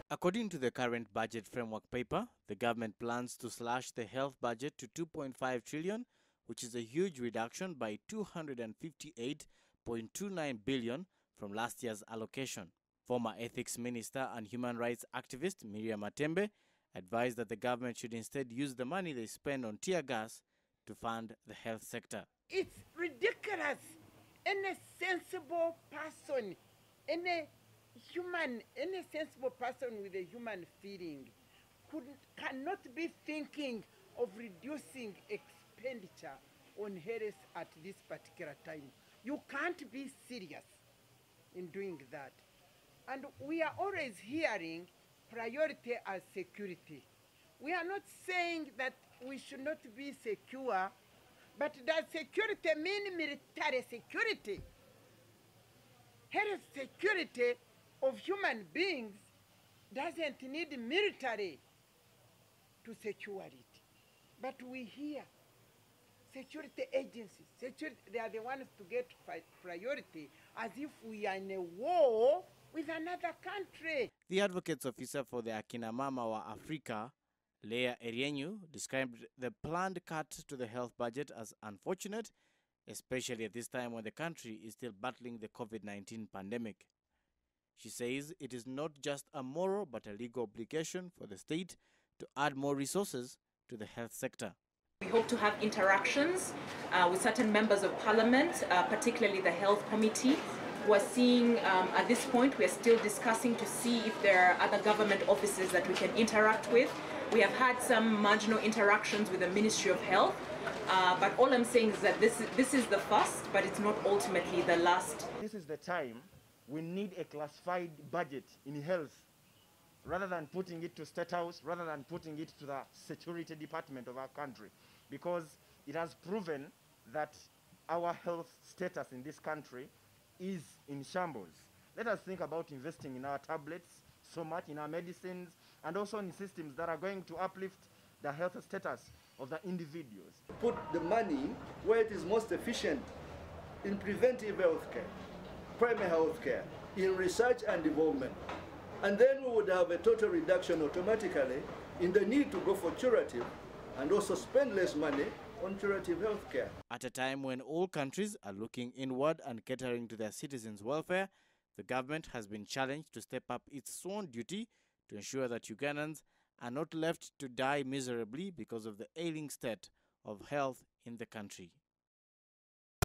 According to the current budget framework paper, the government plans to slash the health budget to 2.5 trillion, which is a huge reduction by 258.29 billion from last year's allocation. Former Ethics Minister and human rights activist Miriam Matembe advised that the government should instead use the money they spend on tear gas to fund the health sector. It's ridiculous. Any sensible person, any sensible person with a human feeling cannot be thinking of reducing expenditure on health at this particular time. You can't be serious in doing that. And we are always hearing priority as security. We are not saying that we should not be secure, but does security mean military security? Health security of human beings doesn't need military to secure it. But we hear security agencies, they are the ones to get priority as if we are in a war with another country. The advocates officer for the Akina Mama wa Africa, Leah Erienyu, described the planned cut to the health budget as unfortunate, especially at this time when the country is still battling the COVID-19 pandemic. She says it is not just a moral but a legal obligation for the state to add more resources to the health sector. We hope to have interactions with certain members of parliament, particularly the health committee. We're seeing at this point, we're still discussing to see if there are other government offices that we can interact with. We have had some marginal interactions with the Ministry of Health, but all I'm saying is that this is the first, but it's not ultimately the last. This is the time we need a classified budget in health, rather than putting it to State House, rather than putting it to the security department of our country, because it has proven that our health status in this country is in shambles. Let us think about investing in our tablets, so much in our medicines, and also in systems that are going to uplift the health status of the individuals. Put the money where it is most efficient, in preventive health care, primary health care, in research and development. And then we would have a total reduction automatically in the need to go for curative and also spend less money on curative health care. At a time when all countries are looking inward and catering to their citizens' welfare, the government has been challenged to step up its sworn duty to ensure that Ugandans are not left to die miserably because of the ailing state of health in the country.